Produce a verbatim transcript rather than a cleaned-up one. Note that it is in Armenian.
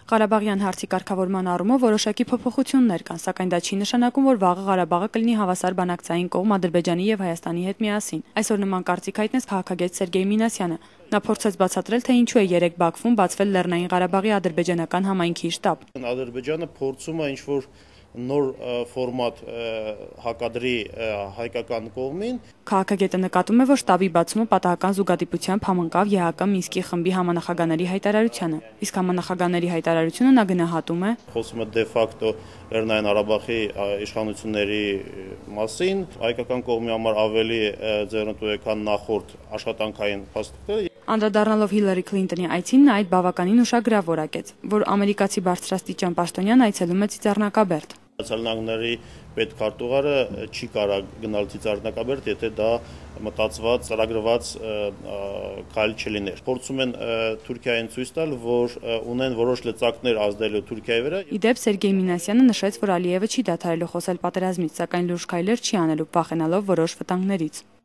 Ղարաբաղյան հարցի կարգավորման առումով որոշակի փոփոխություններ կան, սակայն դա չի նշանակում, որ վաղը Ղարաբաղը կլինի հավասար բանակցային կողմ Ադրբեջանի եւ Հայաստանի հետ միասին։ Այսօր նման կարծիք հայտնեց քաղաքագետ Սերգեյ Մինասյանը։ Նա փորձեց բացատրել, թե ինչու է երեք Բաքվում բացվել Լեռնային Ղարաբաղի ադրբեջանական համայնքի շտաբ։ Ադրբեջանը փորձում է ինչ-որ նոր ֆորմատ հակադրի հայկական կողմին։ Քաղաքագետը նկատում է, որ շտաբի բացումը պատահական զուգադիպությամբ համընկավ ԵՀԿ Մինսկի խմբի համանախագահների հայտարարությանը, իսկ համանախագահների հայտարարությունը նա գնահատում է խոսում է դե ֆակտո Լեռնային Ղարաբաղի իշխանությունների մասին, հայկական կողմի համար ավելի ձեռնտու է, քան նախորդ աշխատանքային փաստաթղթերը։ Անդրադառնալով Հիլարի Քլինտոնի այցին, նա այդ բավականին ուշագրավ որակեց, որ ամերիկացի բարձրաստիճան պաշտոնյան այցելում է Ծիծեռնակաբերդ։ Նահանգների պետքարտուղարը չի կարող գնալ Ծիծեռնակաբերդ, եթե դա մտածված, ծրագրված քայլ չլիներ։ Փորձում են Թուրքիային ցույց տալ, որ ունեն որոշ լծակներ ազդելու Թուրքիայի վրա։ Ի դեպ Սերգեյ Մինասյանը նշեց, որ Ալիևը չի դադարելու խոսել պատերազմից, սակայն լուրջ քայլեր չի անելու, վախենալով որոշ վտանգներից։